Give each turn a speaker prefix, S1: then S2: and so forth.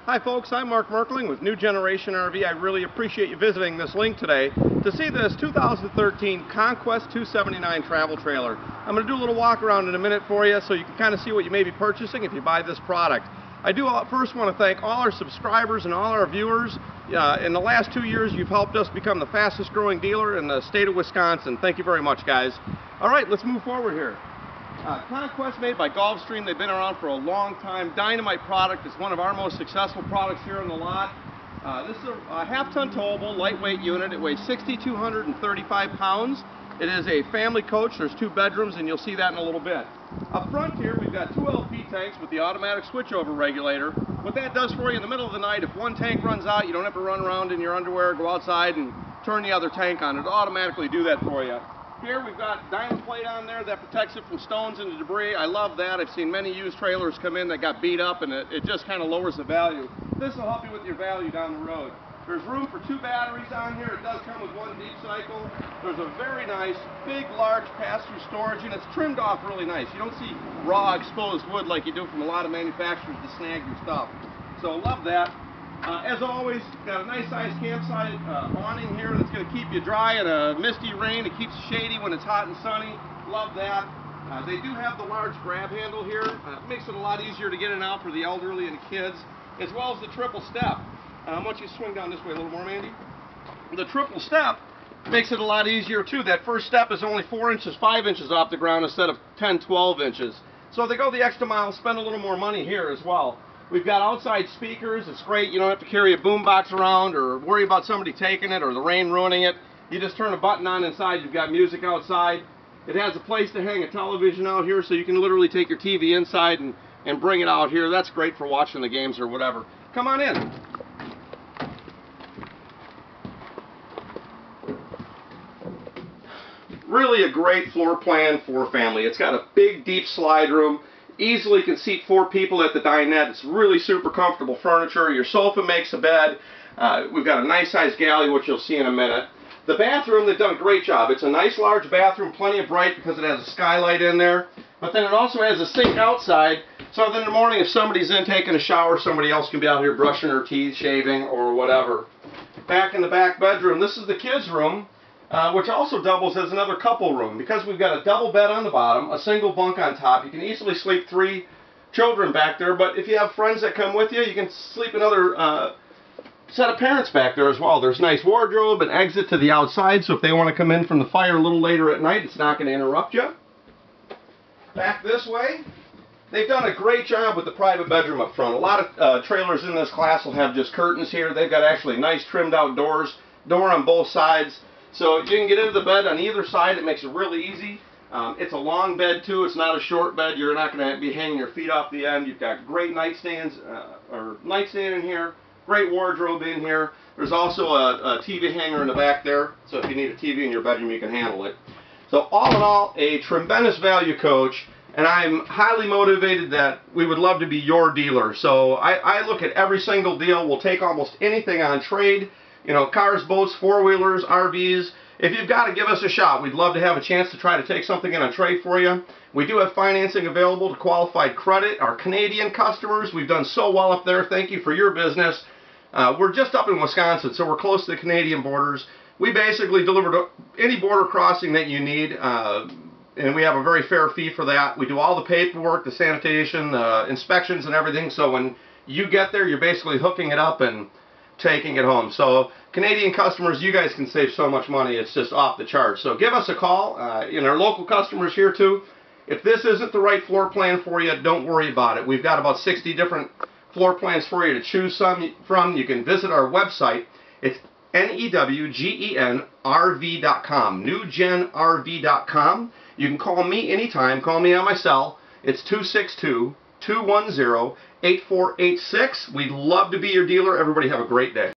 S1: Hi folks, I'm Mark Merkling with New Generation RV. I really appreciate you visiting this link today to see this 2013 Conquest 279 travel trailer. I'm going to do a little walk around in a minute for you so you can kind of see what you may be purchasing if you buy this product. I do first want to thank all our subscribers and all our viewers. In the last 2 years you've helped us become the fastest growing dealer in the state of Wisconsin. Thank you very much, guys. Alright, let's move forward here. Conquest made by Gulfstream. They've been around for a long time. Dynamite product. It's one of our most successful products here in the lot. This is a half-ton towable, lightweight unit. It weighs 6,235 pounds. It is a family coach. There's 2 bedrooms, and you'll see that in a little bit. Up front here, we've got 2 LP tanks with the automatic switchover regulator. What that does for you in the middle of the night, if one tank runs out, you don't have to run around in your underwear, go outside and turn the other tank on. It'll automatically do that for you. Here we've got diamond plate on there that protects it from stones and debris. I love that. I've seen many used trailers come in that got beat up, and it just kind of lowers the value. This will help you with your value down the road. There's room for 2 batteries on here. It does come with 1 deep cycle. There's a very nice, big, large pass-through storage, and it's trimmed off really nice. You don't see raw exposed wood like you do from a lot of manufacturers to snag your stuff. So love that. As always, got a nice sized campsite awning here that's going to keep you dry in a misty rain. It keeps you shady when it's hot and sunny. Love that. They do have the large grab handle here. Makes it a lot easier to get in and out for the elderly and the kids, as well as the triple step. I want you to swing down this way a little more, Mandy. The triple step makes it a lot easier too. That first step is only 4 inches, 5 inches off the ground instead of 10, 12 inches. So if they go the extra mile, spend a little more money here as well. We've got outside speakers. It's great. You don't have to carry a boom box around or worry about somebody taking it or the rain ruining it. You just turn a button on inside. You've got music outside. It has a place to hang a television out here, so you can literally take your TV inside and bring it out here. That's great for watching the games or whatever. Come on in. Really a great floor plan for family. It's got a big, deep slide room. Easily can seat 4 people at the dinette. It's really super comfortable furniture. Your sofa makes a bed. We've got a nice sized galley, which you'll see in a minute. The bathroom, they've done a great job. It's a nice large bathroom, plenty of bright because it has a skylight in there. But then it also has a sink outside, so then in the morning if somebody's in taking a shower, somebody else can be out here brushing their teeth, shaving, or whatever. Back in the back bedroom, this is the kids' room. Which also doubles as another couple room. Because we've got a double bed on the bottom, a single bunk on top, you can easily sleep 3 children back there, but if you have friends that come with you, you can sleep another set of parents back there as well. There's nice wardrobe and exit to the outside, so if they want to come in from the fire a little later at night, it's not going to interrupt you. Back this way, they've done a great job with the private bedroom up front. A lot of trailers in this class will have just curtains here. They've got actually nice trimmed out doors, door on both sides. So you can get into the bed on either side. It makes it really easy. It's a long bed too. It's not a short bed. You're not going to be hanging your feet off the end. You've got great nightstands or nightstand in here. Great wardrobe in here. There's also a TV hanger in the back there. So if you need a TV in your bedroom, you can handle it. So all in all, a tremendous value coach. And I'm highly motivated that we would love to be your dealer. So I look at every single deal. We'll take almost anything on trade. You know, cars, boats, 4-wheelers, RVs. If you've got to, give us a shot. We'd love to have a chance to try to take something in on trade for you. We do have financing available to qualified credit. Our Canadian customers, we've done so well up there. Thank you for your business. We're just up in Wisconsin, so we're close to the Canadian borders. We basically deliver to any border crossing that you need, and we have a very fair fee for that. We do all the paperwork, the sanitation, the inspections, and everything. So when you get there, you're basically hooking it up and taking it home. So Canadian customers, you guys can save so much money, it's just off the charts. So give us a call. And our local customers here too. If this isn't the right floor plan for you, don't worry about it. We've got about 60 different floor plans for you to choose from. You can visit our website. It's newgenrv.com, newgenrv.com. You can call me anytime. Call me on my cell. It's 262-210-8486. We'd love to be your dealer. Everybody have a great day.